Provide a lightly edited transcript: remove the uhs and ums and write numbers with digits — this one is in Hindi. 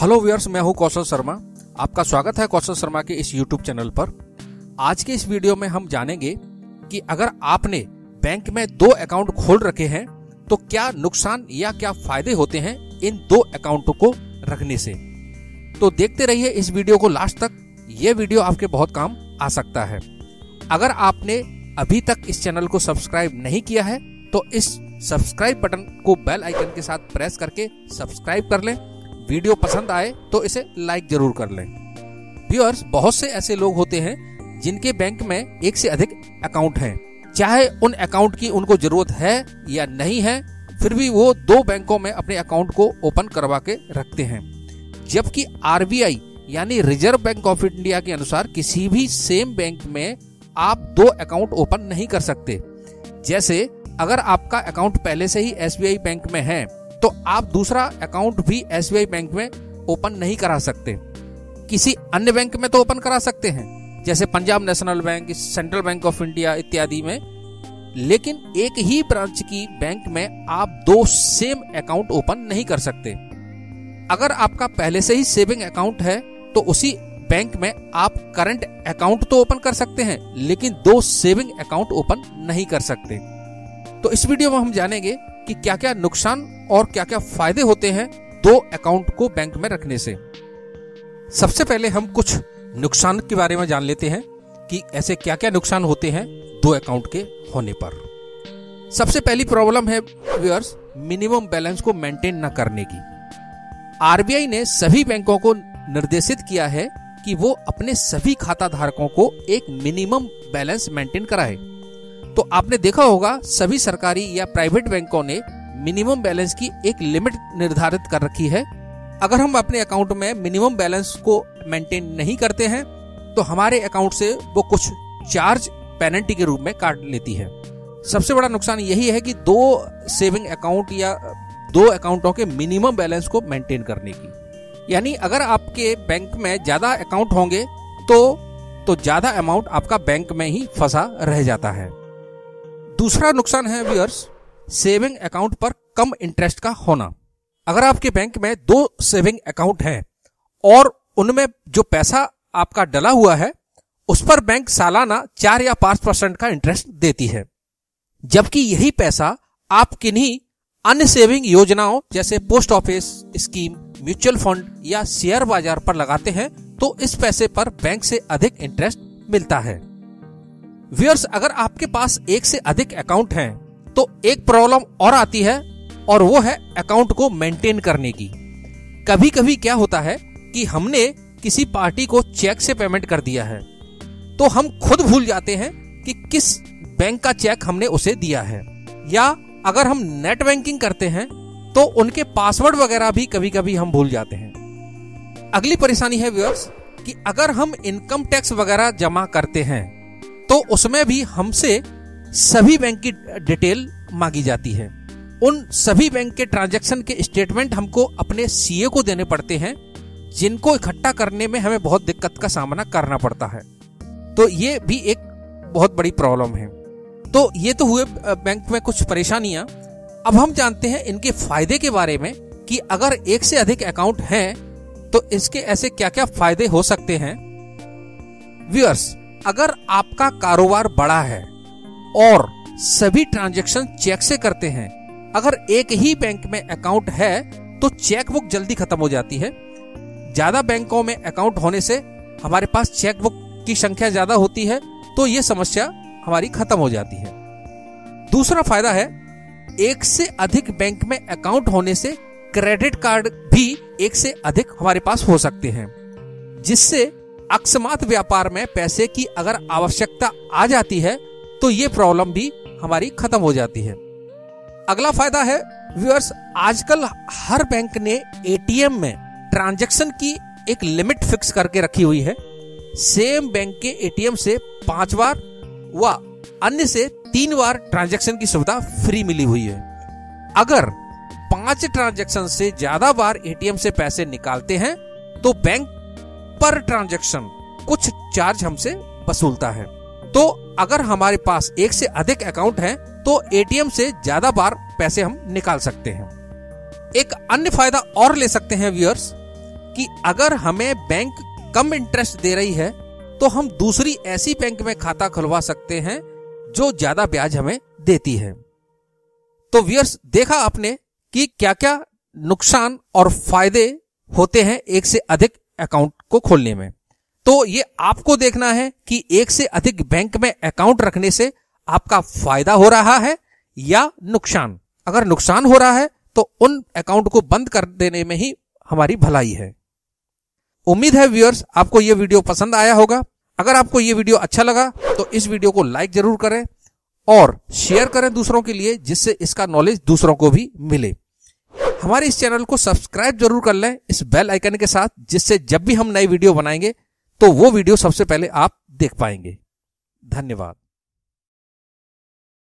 हेलो व्यूअर्स, मैं हूं कौशल शर्मा। आपका स्वागत है कौशल शर्मा के इस यूट्यूब चैनल पर। आज के इस वीडियो में हम जानेंगे कि अगर आपने बैंक में 2 अकाउंट खोल रखे हैं तो क्या नुकसान या क्या फायदे होते हैं इन 2 अकाउंटों को रखने से। तो देखते रहिए इस वीडियो को लास्ट तक। ये वीडियो आपके बहुत काम आ सकता है। अगर आपने अभी तक इस चैनल को सब्सक्राइब नहीं किया है तो इस सब्सक्राइब बटन को बेल आइकन के साथ प्रेस करके सब्सक्राइब कर लें। वीडियो पसंद आए तो इसे लाइक जरूर कर लें। व्यूअर्स, बहुत से ऐसे लोग होते हैं जिनके बैंक में एक से अधिक अकाउंट हैं। चाहे उन अकाउंट की उनको जरूरत है या नहीं है, फिर भी वो 2 बैंकों में अपने अकाउंट को ओपन करवा के रखते हैं। जबकि आरबीआई यानी रिजर्व बैंक ऑफ इंडिया के अनुसार किसी भी सेम बैंक में आप 2 अकाउंट ओपन नहीं कर सकते। जैसे अगर आपका अकाउंट पहले से ही एसबीआई बैंक में है तो आप दूसरा अकाउंट भी एसबीआई बैंक में ओपन नहीं करा सकते। किसी अन्य बैंक में तो ओपन करा सकते हैं, जैसे Punjab national bank, central bank of India इत्यादि में, लेकिन एक ही ब्रांच की बैंक में आप 2 सेम अकाउंट ओपन नहीं कर सकते। अगर आपका पहले से ही सेविंग अकाउंट है तो उसी बैंक में आप करंट अकाउंट तो ओपन कर सकते हैं, लेकिन 2 सेविंग अकाउंट ओपन नहीं कर सकते। तो इस वीडियो में हम जानेंगे कि क्या क्या नुकसान और क्या क्या फायदे होते हैं 2 अकाउंट को बैंक में रखने से। सबसे पहले हम कुछ नुकसान के बारे में जान लेते हैं कि ऐसे क्या क्या नुकसान होते हैं 2 अकाउंट के होने पर। सबसे पहली प्रॉब्लम है व्यूअर्स, मिनिमम बैलेंस को मेंटेन न करने की। आरबीआई ने सभी बैंकों को निर्देशित किया है कि वो अपने सभी खाता धारकों को एक मिनिमम बैलेंस मेंटेन कराए। तो आपने देखा होगा सभी सरकारी या प्राइवेट बैंकों ने मिनिमम बैलेंस की एक लिमिट निर्धारित कर रखी है। अगर हम अपने अकाउंट में मिनिमम बैलेंस को मेंटेन नहीं करते हैं तो हमारे अकाउंट से वो कुछ चार्ज पेनल्टी के रूप में काट लेती है। सबसे बड़ा नुकसान यही है कि 2 सेविंग अकाउंट या 2 अकाउंटों के मिनिमम बैलेंस को मेंटेन करने की। यानी अगर आपके बैंक में ज्यादा अकाउंट होंगे तो ज्यादा अमाउंट आपका बैंक में ही फंसा रह जाता है। दूसरा नुकसान है व्यूअर्स, सेविंग अकाउंट पर कम इंटरेस्ट का होना। अगर आपके बैंक में 2 सेविंग अकाउंट हैं और उनमें जो पैसा आपका डला हुआ है उस पर बैंक सालाना 4 या 5% का इंटरेस्ट देती है, जबकि यही पैसा आप किन्हीं अन्य सेविंग योजनाओं जैसे post office scheme, mutual fund या शेयर बाजार पर लगाते हैं तो इस पैसे पर बैंक से अधिक इंटरेस्ट मिलता है। व्यूअर्स, अगर आपके पास एक से अधिक अकाउंट हैं तो एक प्रॉब्लम और आती है और वो है अकाउंट को मेंटेन करने की। कभी कभी क्या होता है कि हमने किसी पार्टी को चेक से पेमेंट कर दिया है तो हम खुद भूल जाते हैं कि किस बैंक का चेक हमने उसे दिया है, या अगर हम नेट बैंकिंग करते हैं तो उनके पासवर्ड वगैरह भी कभी कभी हम भूल जाते हैं। अगली परेशानी है व्यूअर्स कि अगर हम इनकम टैक्स वगैरह जमा करते हैं तो उसमें भी हमसे सभी बैंक की डिटेल मांगी जाती है। उन सभी बैंक के ट्रांजैक्शन के स्टेटमेंट हमको अपने सीए को देने पड़ते हैं, जिनको इकट्ठा करने में हमें बहुत दिक्कत का सामना करना पड़ता है। तो ये भी एक बहुत बड़ी प्रॉब्लम है। तो ये तो हुए बैंक में कुछ परेशानियां। अब हम जानते हैं इनके फायदे के बारे में कि अगर एक से अधिक अकाउंट हैं तो इसके ऐसे क्या क्या फायदे हो सकते हैं। व्यूअर्स, अगर आपका कारोबार बड़ा है और सभी ट्रांजैक्शन चेक से करते हैं, अगर एक ही बैंक में अकाउंट है तो चेक बुक जल्दी खत्म हो जाती है। ज्यादा बैंकों में अकाउंट होने से हमारे पास चेक बुक की संख्या ज्यादा होती है तो ये समस्या हमारी खत्म हो जाती है। दूसरा फायदा है, एक से अधिक बैंक में अकाउंट होने से क्रेडिट कार्ड भी एक से अधिक हमारे पास हो सकते हैं, जिससे अकस्मात व्यापार में पैसे की अगर आवश्यकता आ जाती है तो ये प्रॉब्लम भी हमारी खत्म हो जाती है। अगला फायदा है व्यूअर्स, आजकल हर बैंक ने एटीएम में ट्रांजैक्शन की एक लिमिट फिक्स करके रखी हुई है। सेम बैंक के एटीएम से 5 बार व अन्य से 3 बार ट्रांजैक्शन की सुविधा फ्री मिली हुई है। अगर 5 ट्रांजैक्शन से ज्यादा बार एटीएम से पैसे निकालते हैं तो बैंक पर ट्रांजैक्शन कुछ चार्ज हमसे वसूलता है। तो अगर हमारे पास एक से अधिक अकाउंट है तो एटीएम से ज्यादा बार पैसे हम निकाल सकते हैं। एक अन्य फायदा और ले सकते हैं व्यूअर्स कि अगर हमें बैंक कम इंटरेस्ट दे रही है तो हम दूसरी ऐसी बैंक में खाता खुलवा सकते हैं जो ज्यादा ब्याज हमें देती है। तो व्यूअर्स, देखा आपने कि क्या क्या नुकसान और फायदे होते हैं एक से अधिक अकाउंट को खोलने में। तो ये आपको देखना है कि एक से अधिक बैंक में अकाउंट रखने से आपका फायदा हो रहा है या नुकसान। अगर नुकसान हो रहा है तो उन अकाउंट को बंद कर देने में ही हमारी भलाई है। उम्मीद है व्यूअर्स आपको ये वीडियो पसंद आया होगा। अगर आपको ये वीडियो अच्छा लगा तो इस वीडियो को लाइक जरूर करें और शेयर करें दूसरों के लिए, जिससे इसका नॉलेज दूसरों को भी मिले। हमारे इस चैनल को सब्सक्राइब जरूर कर लें इस बेल आइकन के साथ, जिससे जब भी हम नई वीडियो बनाएंगे तो वो वीडियो सबसे पहले आप देख पाएंगे। धन्यवाद।